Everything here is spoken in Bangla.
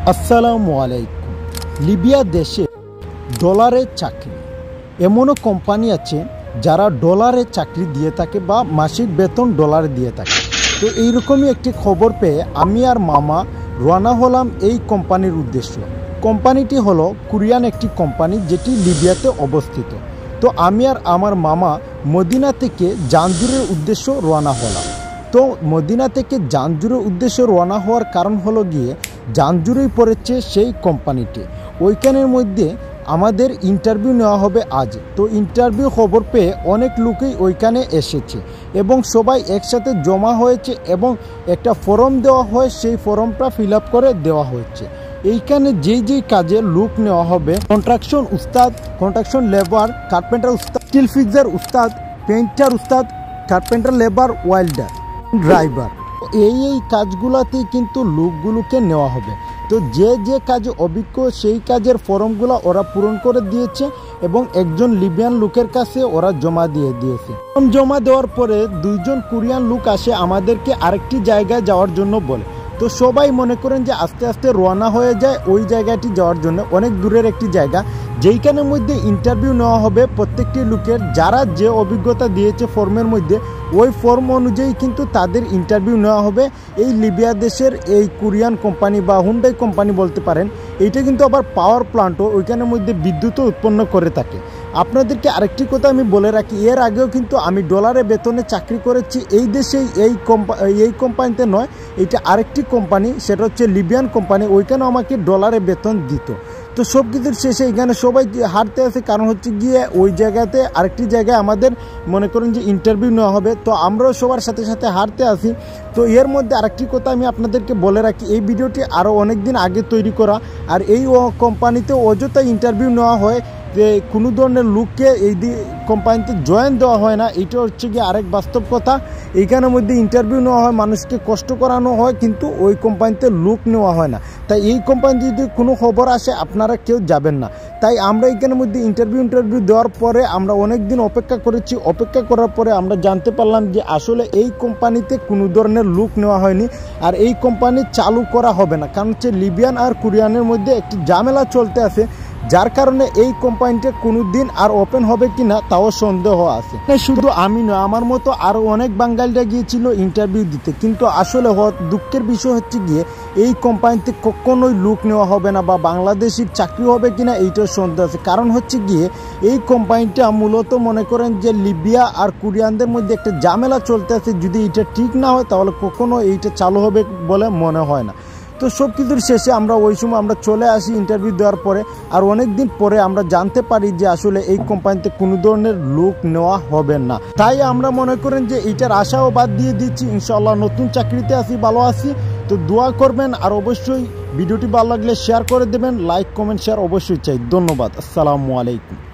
আসসালামু আলাইকুম। লিবিয়া দেশে ডলারের চাকরি, এমনও কোম্পানি আছে যারা ডলারে চাকরি দিয়ে থাকে বা মাসিক বেতন ডলারে দিয়ে থাকে। তো এইরকমই একটি খবর পেয়ে আমি আর মামা রওনা হলাম এই কোম্পানির উদ্দেশ্য। কোম্পানিটি হলো কোরিয়ান একটি কোম্পানি যেটি লিবিয়াতে অবস্থিত। তো আমি আর আমার মামা মদিনা থেকে জাঞ্জুরের উদ্দেশ্য রওনা হলাম। তো মদিনা থেকে জাঞ্জুরের উদ্দেশ্যে রওনা হওয়ার কারণ হলো গিয়ে জাঞ্জুরেই পড়েছে সেই কোম্পানিটি। ওইখানের মধ্যে আমাদের ইন্টারভিউ নেওয়া হবে আজ। তো ইন্টারভিউ খবর পেয়ে অনেক লোকই ওইখানে এসেছে এবং সবাই একসাথে জমা হয়েছে এবং একটা ফর্ম দেওয়া হয়, সেই ফর্মটা ফিল আপ করে দেওয়া হয়েছে। এইখানে যেই কাজে লোক নেওয়া হবে, কন্ট্রাকশন উস্তাদ, কন্ট্রাকশন লেবার, কার্পেন্টার উস্তাদ, স্টিল ফিক্সার উস্তাদ, পেইন্টার উস্তাদ, কার্পেন্টার লেবার, ওয়েল্ডার, ড্রাইভার, এই কাজগুলোতেই কিন্তু লোকগুলোকে নেওয়া হবে। তো যে কাজে অভিজ্ঞ সেই কাজের ফর্মগুলো ওরা পূরণ করে দিয়েছে এবং একজন লিবিয়ান লোকের কাছে ওরা জমা দিয়ে দিয়েছে। ফর্ম জমা দেওয়ার পরে দুইজন কোরিয়ান লোক আসে আমাদেরকে আরেকটি জায়গায় যাওয়ার জন্য বলে। তো সবাই মনে করেন যে আস্তে আস্তে রওনা হয়ে যায় ওই জায়গাটি যাওয়ার জন্য। অনেক দূরের একটি জায়গা, যেইখানের মধ্যে ইন্টারভিউ নেওয়া হবে প্রত্যেকটি লোকের, যারা যে অভিজ্ঞতা দিয়েছে ফর্মের মধ্যে ওই ফর্ম অনুযায়ী কিন্তু তাদের ইন্টারভিউ নেওয়া হবে। এই লিবিয়া দেশের এই কোরিয়ান কোম্পানি বা হুন্ডাই কোম্পানি বলতে পারেন, এইটা কিন্তু আবার পাওয়ার প্লান্টও ওইখানের মধ্যে বিদ্যুৎও উৎপন্ন করে থাকে। আপনাদেরকে আরেকটি কথা আমি বলে রাখি, এর আগেও কিন্তু আমি ডলারে বেতনে চাকরি করেছি এই দেশেই, এই কোম্পানিতে নয়, এটা আরেকটি কোম্পানি, সেটা হচ্ছে লিবিয়ান কোম্পানি। ওইখানেও আমাকে ডলারে বেতন দিত। তো সব কিছুর শেষে এখানে সবাই হারতে আসে, কারণ হচ্ছে গিয়ে ওই জায়গাতে আরেকটি জায়গায় আমাদের মনে করেন যে ইন্টারভিউ নেওয়া হবে। তো আমরাও সবার সাথে সাথে হারতে আসি। তো এর মধ্যে আরেকটি কথা আমি আপনাদেরকে বলে রাখি, এই ভিডিওটি আরও অনেক দিন আগে তৈরি করা, আর এই কোম্পানিতে অযথা ইন্টারভিউ নেওয়া হয়, যে কোনো ধরনের লোককে এই কোম্পানিতে জয়েন দেওয়া হয় না। এইটা হচ্ছে গিয়ে আরেক বাস্তব কথা। এইখানের মধ্যে ইন্টারভিউ নেওয়া হয়, মানুষকে কষ্ট করানো হয়, কিন্তু ওই কোম্পানিতে লোক নেওয়া হয় না। তাই এই কোম্পানিতে যদি কোনো খবর আসে আপনারা কেউ যাবেন না। তাই আমরা এইখানের মধ্যে ইন্টারভিউ দেওয়ার পরে আমরা অনেক দিন অপেক্ষা করেছি। অপেক্ষা করার পরে আমরা জানতে পারলাম যে আসলে এই কোম্পানিতে কোনো ধরনের লোক নেওয়া হয়নি, আর এই কোম্পানি চালু করা হবে না। কারণ হচ্ছে লিবিয়ান আর কোরিয়ানের মধ্যে একটি ঝামেলা চলতে আছে, যার কারণে এই কোম্পানিটা কোনো দিন আর ওপেন হবে কি না তাও সন্দেহ আছে। শুধু আমি নয়, আমার মতো আরও অনেক বাঙালিরা গিয়েছিল ইন্টারভিউ দিতে, কিন্তু আসলে দুঃখের বিষয় হচ্ছে গিয়ে এই কোম্পানিতে কখনোই লোক নেওয়া হবে না বা বাংলাদেশির চাকরি হবে কিনা এইটাও সন্দেহ আছে। কারণ হচ্ছে গিয়ে এই কোম্পানিটা মূলত মনে করেন যে লিবিয়া আর কোরিয়ানদের মধ্যে একটা ঝামেলা চলতে আছে, যদি এটা ঠিক না হয় তাহলে কখনো এইটা চালু হবে বলে মনে হয় না। তো সব কিছুর শেষে আমরা ওই সময় আমরা চলে আসি ইন্টারভিউ দেওয়ার পরে, আর অনেক দিন পরে আমরা জানতে পারি যে আসলে এই কোম্পানিতে কোনো ধরনের লোক নেওয়া হবে না। তাই আমরা মনে করেন যে এইটার আশাও বাদ দিয়ে দিচ্ছি। ইনশাআল্লাহ নতুন চাকরিতে আসি, ভালো আছি। তো দোয়া করবেন, আর অবশ্যই ভিডিওটি ভালো লাগলে শেয়ার করে দেবেন। লাইক, কমেন্ট, শেয়ার অবশ্যই চাই। ধন্যবাদ। আসসালামু আলাইকুম।